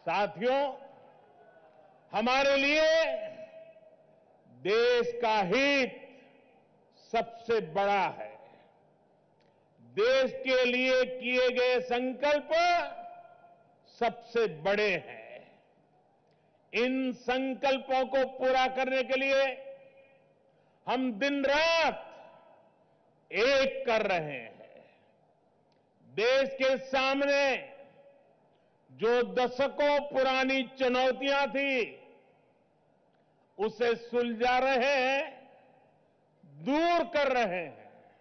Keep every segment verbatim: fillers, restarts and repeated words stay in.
साथियों, हमारे लिए देश का हित सबसे बड़ा है। देश के लिए किए गए संकल्प सबसे बड़े हैं। इन संकल्पों को पूरा करने के लिए हम दिन रात एक कर रहे हैं। देश के सामने जो दशकों पुरानी चुनौतियां थी, उसे सुलझा रहे हैं, दूर कर रहे हैं।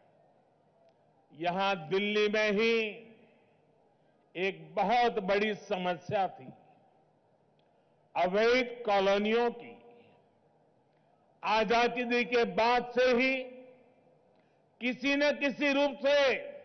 यहां दिल्ली में ही एक बहुत बड़ी समस्या थी, अवैध कॉलोनियों की। आजादी के बाद से ही किसी न किसी रूप से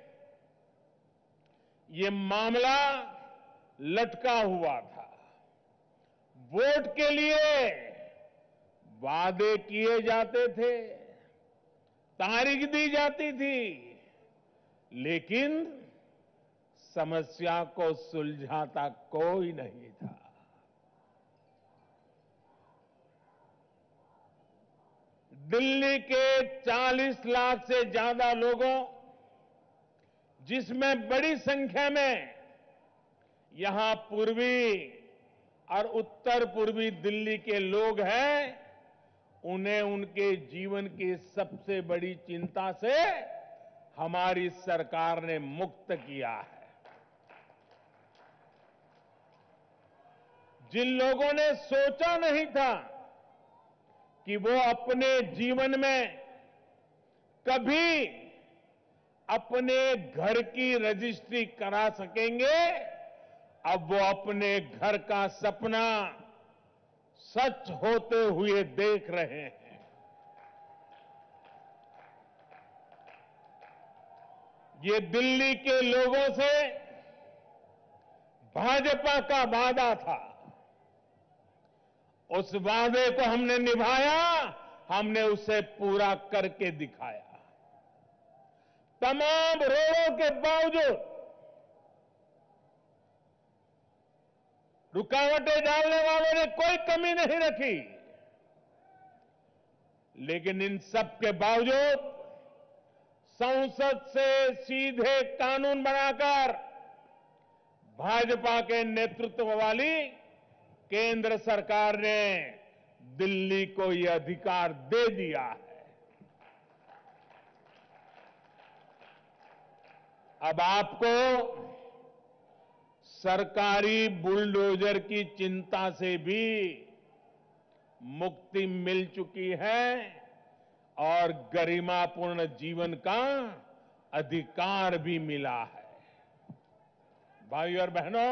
ये मामला लटका हुआ था। वोट के लिए वादे किए जाते थे, तारीख दी जाती थी, लेकिन समस्या को सुलझाता कोई नहीं था। दिल्ली के चालीस लाख से ज्यादा लोगों, जिसमें बड़ी संख्या में यहां पूर्वी और उत्तर पूर्वी दिल्ली के लोग हैं, उन्हें उनके जीवन की सबसे बड़ी चिंता से हमारी सरकार ने मुक्त किया है। जिन लोगों ने सोचा नहीं था कि वो अपने जीवन में कभी अपने घर की रजिस्ट्री करा सकेंगे, अब वो अपने घर का सपना सच होते हुए देख रहे हैं। ये दिल्ली के लोगों से भाजपा का वादा था। उस वादे को हमने निभाया, हमने उसे पूरा करके दिखाया। तमाम रोड़ों के बावजूद, रुकावटें डालने वालों ने कोई कमी नहीं रखी, लेकिन इन सब के बावजूद संसद से सीधे कानून बनाकर भाजपा के नेतृत्व वाली केंद्र सरकार ने दिल्ली को यह अधिकार दे दिया है। अब आपको सरकारी बुलडोजर की चिंता से भी मुक्ति मिल चुकी है और गरिमापूर्ण जीवन का अधिकार भी मिला है। भाइयों और बहनों,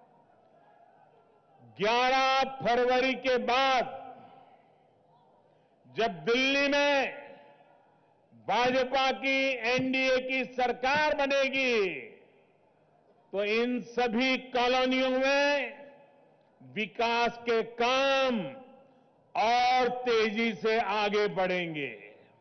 ग्यारह फरवरी के बाद जब दिल्ली में भाजपा की एनडीए की सरकार बनेगी, तो इन सभी कॉलोनियों में विकास के काम और तेजी से आगे बढ़ेंगे।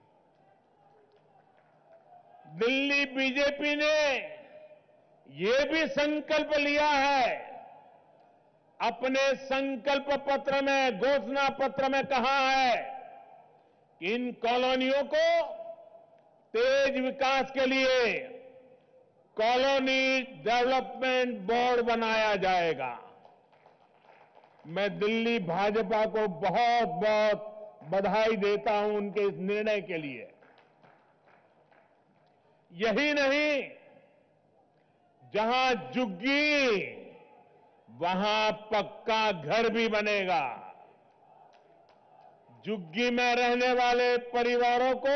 दिल्ली बीजेपी ने ये भी संकल्प लिया है, अपने संकल्प पत्र में, घोषणा पत्र में कहा है कि इन कॉलोनियों को तेज विकास के लिए कॉलोनी डेवलपमेंट बोर्ड बनाया जाएगा। मैं दिल्ली भाजपा को बहुत बहुत बधाई देता हूं उनके इस निर्णय के लिए। यही नहीं, जहां झुग्गी वहां पक्का घर भी बनेगा। झुग्गी में रहने वाले परिवारों को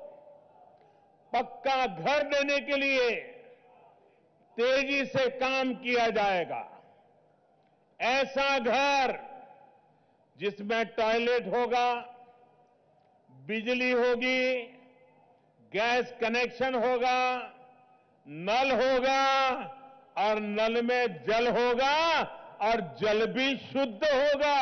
पक्का घर देने के लिए तेजी से काम किया जाएगा। ऐसा घर जिसमें टॉयलेट होगा, बिजली होगी, गैस कनेक्शन होगा, नल होगा और नल में जल होगा और जल भी शुद्ध होगा।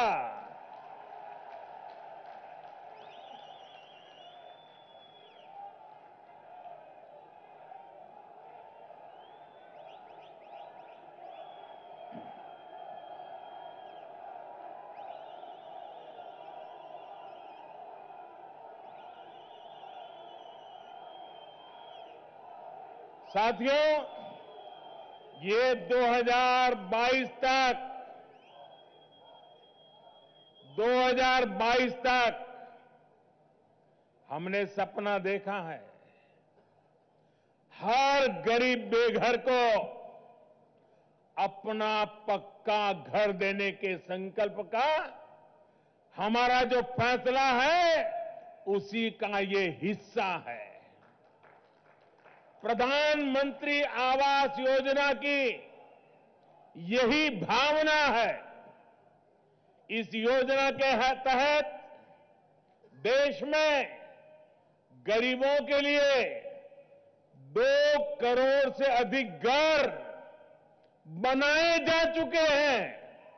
साथियों, ये दो हज़ार बाईस तक दो हज़ार बाईस तक हमने सपना देखा है, हर गरीब बेघर को अपना पक्का घर देने के संकल्प का हमारा जो फैसला है, उसी का ये हिस्सा है। प्रधानमंत्री आवास योजना की यही भावना है। इस योजना के तहत देश में गरीबों के लिए दो करोड़ से अधिक घर बनाए जा चुके हैं।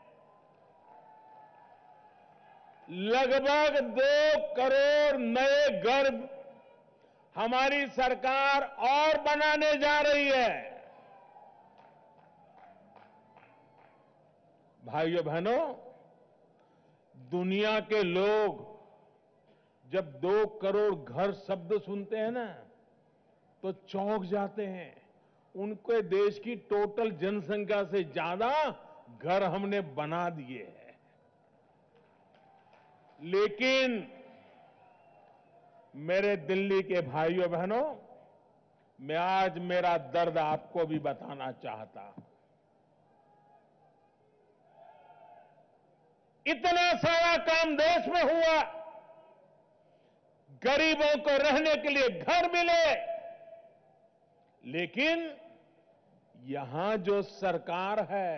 लगभग दो करोड़ नए घर हमारी सरकार और बनाने जा रही है। भाइयों बहनों, दुनिया के लोग जब दो करोड़ घर शब्द सुनते हैं ना, तो चौंक जाते हैं। उनके देश की टोटल जनसंख्या से ज्यादा घर हमने बना दिए हैं। लेकिन मेरे दिल्ली के भाइयों बहनों, मैं आज मेरा दर्द आपको भी बताना चाहता हूं। इतना सारा काम देश में हुआ, गरीबों को रहने के लिए घर मिले, लेकिन यहां जो सरकार है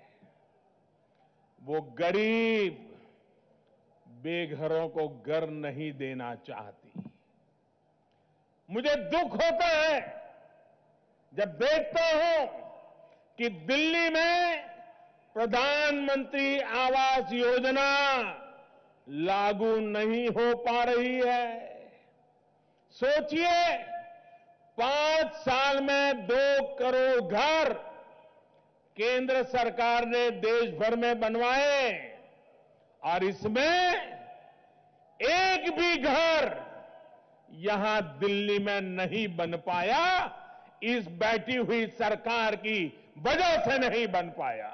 वो गरीब बेघरों को घर नहीं देना चाहती। मुझे दुख होता है जब देखता हूं कि दिल्ली में प्रधानमंत्री आवास योजना लागू नहीं हो पा रही है। सोचिए, पांच साल में दो करोड़ घर केंद्र सरकार ने देश भर में बनवाए और इसमें एक भी घर यहां दिल्ली में नहीं बन पाया। इस बैठी हुई सरकार की वजह से नहीं बन पाया।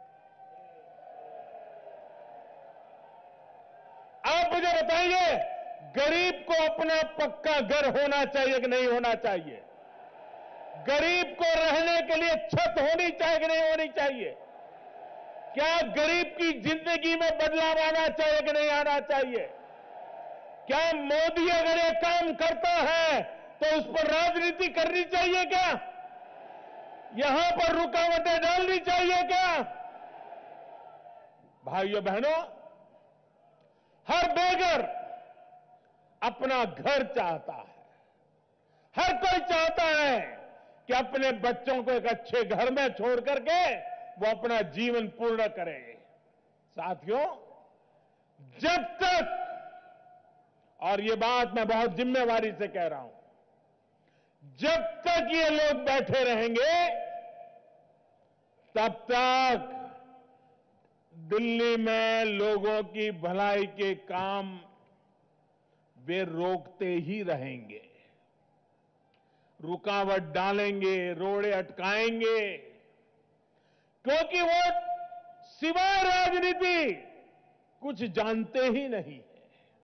आप मुझे बताइए, गरीब को अपना पक्का घर होना चाहिए कि नहीं होना चाहिए? गरीब को रहने के लिए छत होनी चाहिए कि नहीं होनी चाहिए? क्या गरीब की जिंदगी में बदलाव आना चाहिए कि नहीं आना चाहिए? क्या मोदी अगर ये काम करता है तो उस पर राजनीति करनी चाहिए क्या? यहां पर रुकावटें डालनी चाहिए क्या? भाइयों बहनों, हर बेघर अपना घर चाहता है। हर कोई चाहता है कि अपने बच्चों को एक अच्छे घर में छोड़ करके वो अपना जीवन पूर्ण करे। साथियों, जब तक, और ये बात मैं बहुत जिम्मेवारी से कह रहा हूं, जब तक ये लोग बैठे रहेंगे तब तक दिल्ली में लोगों की भलाई के काम वे रोकते ही रहेंगे, रुकावट डालेंगे, रोड़े अटकाएंगे, क्योंकि वो सिवाय राजनीति कुछ जानते ही नहीं।